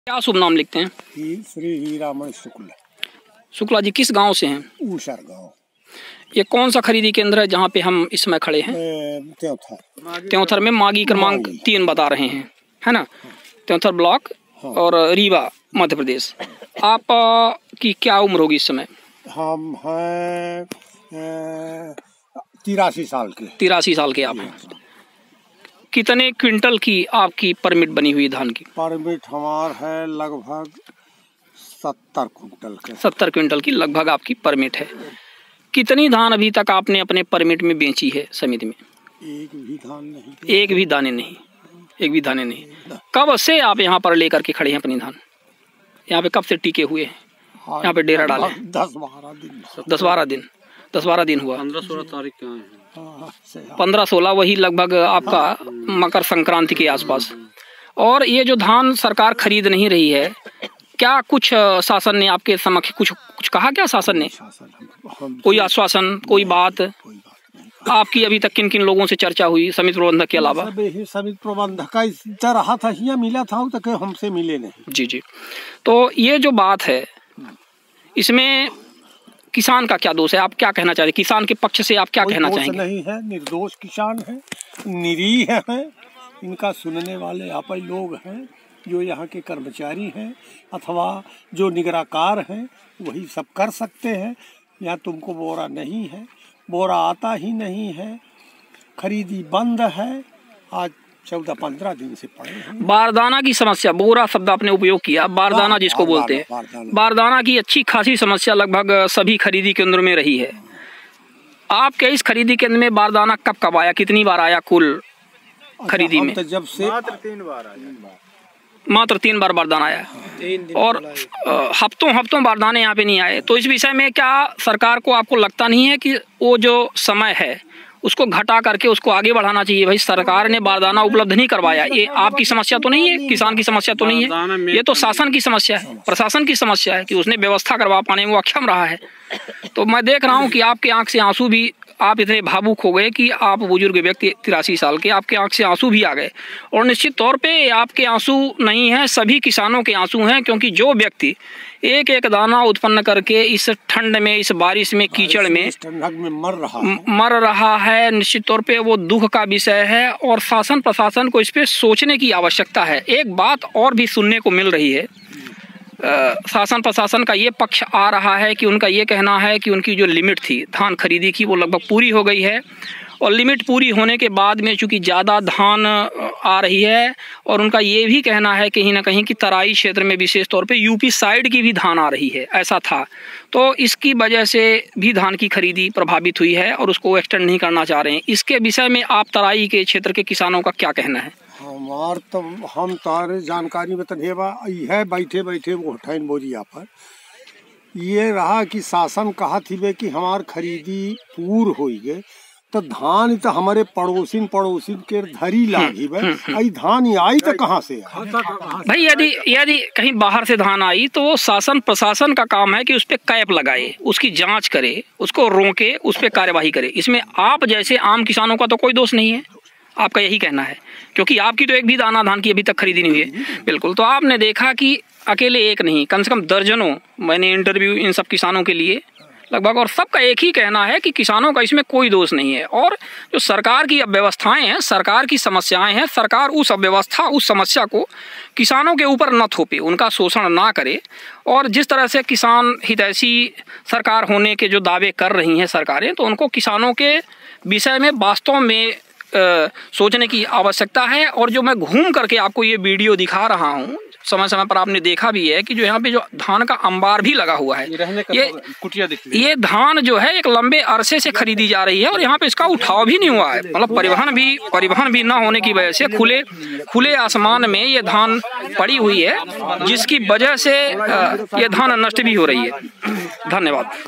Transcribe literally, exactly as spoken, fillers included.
क्या शुभ नाम लिखते हैं? श्री हीरामण शुक्ला। शुक्ला जी किस गांव से हैं? ऊसर गांव। ये कौन सा खरीदी केंद्र है जहां पे हम इस समय खड़े हैं? त्योंथर त्योंथर में मागी क्रमांक तीन बता रहे हैं, है ना? त्योंथर ब्लॉक हाँ। और रीवा मध्य प्रदेश। आप आ, की क्या उम्र होगी इस समय? हम हैं तिरासी साल के। तिरासी साल के आप हैं। कितने क्विंटल की आपकी परमिट बनी हुई धान की? परमिट हमार है लगभग सत्तर क्विंटल के। सत्तर क्विंटल की लगभग आपकी परमिट है। कितनी धान अभी तक आपने अपने परमिट में बेची है समिति में? एक भी धान नहीं। एक भी दाने नहीं। एक भी दाने नहीं। कब से आप यहाँ पर लेकर के खड़े हैं अपनी धान? यहाँ पे कब से टिके हुए हैं? यहाँ पे डेरा डाले? दस बारह दिन। दस बारह दिन दस बारह दिन हुआ। पंद्रह सोलह तारीख के आए हैं। पंद्रह सोलह वही लगभग आपका मकर संक्रांति के आसपास। और ये जो धान सरकार खरीद नहीं रही है, क्या कुछ शासन ने आपके समक्ष कुछ कुछ कहा? क्या शासन ने कोई आश्वासन, कोई बात? आपकी अभी तक किन किन लोगों से चर्चा हुई समिति प्रबंधक के अलावा? समिति प्रबंधक का रहा था, यहाँ मिला था तक हमसे मिले नहीं। जी जी। तो ये जो बात है इसमें किसान का क्या दोष है? आप क्या कहना चाहते हैं? किसान के पक्ष से आप क्या कहना चाहेंगे? नहीं है, निर्दोष किसान है, निरीह है। इनका सुनने वाले आप ही लोग हैं जो यहाँ के कर्मचारी हैं अथवा जो निगराकार हैं, वही सब कर सकते हैं। यहाँ तुमको बोरा नहीं है, बोरा आता ही नहीं है, खरीदी बंद है। आज चौदह पंद्रह दिन से पड़े हैं। बारदाना की समस्या, बोरा शब्द आपने उपयोग किया, बारदाना जिसको बोलते हैं, बारदाना की अच्छी खासी समस्या लगभग सभी खरीदी केंद्रों में रही है। आपके इस खरीदी केंद्र में बारदाना कब कब आया, कितनी बार आया कुल खरीदी में? तो जब से मात्र तीन बार आया। मात्र तीन बार बारदाना आया और हफ्तों हफ्तों बारदाने यहाँ पे नहीं आए। तो इस विषय में क्या सरकार को आपको लगता नहीं है कि वो जो समय है उसको घटा करके उसको आगे बढ़ाना चाहिए? भाई सरकार ने बारदाना उपलब्ध नहीं करवाया, ये आपकी समस्या तो नहीं है, किसान की समस्या तो नहीं है, ये तो शासन की समस्या है, प्रशासन की समस्या है कि उसने व्यवस्था करवा पाने में वो अक्षम रहा है। तो मैं देख रहा हूँ कि आपके आंख से आंसू भी, आप इतने भावुक हो गए कि आप बुजुर्ग व्यक्ति तिरासी साल के, आपके आंख से आंसू भी आ गए। और निश्चित तौर पे आपके आंसू नहीं हैं, सभी किसानों के आंसू हैं, क्योंकि जो व्यक्ति एक एक दाना उत्पन्न करके इस ठंड में, इस बारिश में, कीचड़ में में मर रहा मर रहा है, निश्चित तौर पे वो दुख का विषय है। और शासन प्रशासन को इस पे सोचने की आवश्यकता है। एक बात और भी सुनने को मिल रही है, शासन प्रशासन का ये पक्ष आ रहा है कि उनका ये कहना है कि उनकी जो लिमिट थी धान खरीदी की वो लगभग पूरी हो गई है। और लिमिट पूरी होने के बाद में चूँकि ज़्यादा धान आ रही है, और उनका ये भी कहना है कहीं ना कहीं कि तराई क्षेत्र में विशेष तौर पे यूपी साइड की भी धान आ रही है, ऐसा था। तो इसकी वजह से भी धान की खरीदी प्रभावित हुई है और उसको एक्सटेंड नहीं करना चाह रहे हैं। इसके विषय में आप तराई के क्षेत्र के किसानों का क्या कहना है? हमार तो हम तारे जानकारी में तनेवा है बैठे बैठे वो ठैन बोरिया पर ये रहा कि शासन कहा थी कि हमार खरीदी पूर हो गए, तो धान तो हमारे पड़ोसिन पड़ोसिन के धरी लागी भाई, धान आई तो कहाँ से भाई? यदि यदि कहीं बाहर से धान आई तो वो शासन प्रशासन का काम है कि उस पर कैप लगाए, उसकी जांच करे, उसको रोके, उस पर कार्यवाही करे। इसमें आप जैसे आम किसानों का तो कोई दोष नहीं है, आपका यही कहना है, क्योंकि आपकी तो एक भी दाना धान की अभी तक खरीदी नहीं हुई है। बिल्कुल। तो आपने देखा कि अकेले एक नहीं, कम से कम दर्जनों मैंने इंटरव्यू इन सब किसानों के लिए लगभग, और सबका एक ही कहना है कि किसानों का इसमें कोई दोष नहीं है। और जो सरकार की अव्यवस्थाएं हैं, सरकार की समस्याएं हैं, सरकार उस अव्यवस्था, उस समस्या को किसानों के ऊपर न थोपे, उनका शोषण ना करे। और जिस तरह से किसान हितैषी सरकार होने के जो दावे कर रही हैं सरकारें, तो उनको किसानों के विषय में वास्तव में आ, सोचने की आवश्यकता है। और जो मैं घूम करके आपको ये वीडियो दिखा रहा हूँ, समय समय पर आपने देखा भी है कि जो यहाँ पे जो धान का अंबार भी लगा हुआ है, ये कुटिया दिख रही है। ये धान जो है एक लंबे अरसे से खरीदी जा रही है और यहाँ पे इसका उठाव भी नहीं हुआ है। मतलब परिवहन भी परिवहन भी ना होने की वजह से खुले खुले आसमान में ये धान पड़ी हुई है, जिसकी वजह से ये धान नष्ट भी हो रही है। धन्यवाद।